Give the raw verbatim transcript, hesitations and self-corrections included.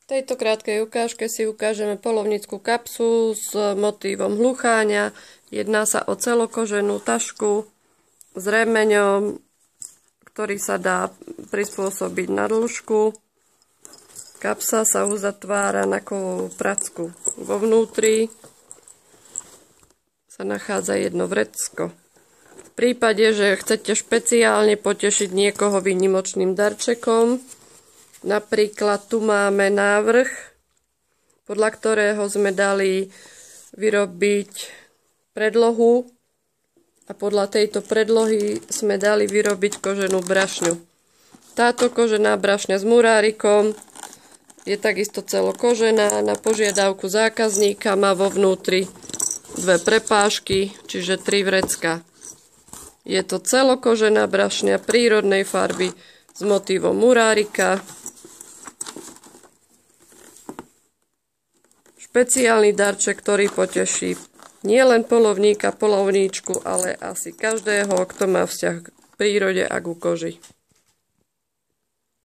V tejto krátkej ukážke si ukážeme poľovnícku kapsu s motívom hlucháňa. Jedná sa o celokoženú tašku s remeňom, ktorý sa dá prispôsobiť na dĺžku. Kapsa sa uzatvára na kovovú pracku. Vo vnútri sa nachádza jedno vrecko. V prípade, že chcete špeciálne potešiť niekoho výnimočným darčekom, napríklad tu máme návrh, podľa ktorého sme dali vyrobiť predlohu a podľa tejto predlohy sme dali vyrobiť koženú brašňu. Táto kožená brašňa s murárikom je takisto celokožená. Na požiadavku zákazníka má vo vnútri dve prepážky, čiže tri vrecka. Je to celokožená brašňa prírodnej farby s motívom murárika. Špeciálny darček, ktorý poteší nielen poľovníka, poľovníčku, ale asi každého, kto má vzťah k prírode a ku koži.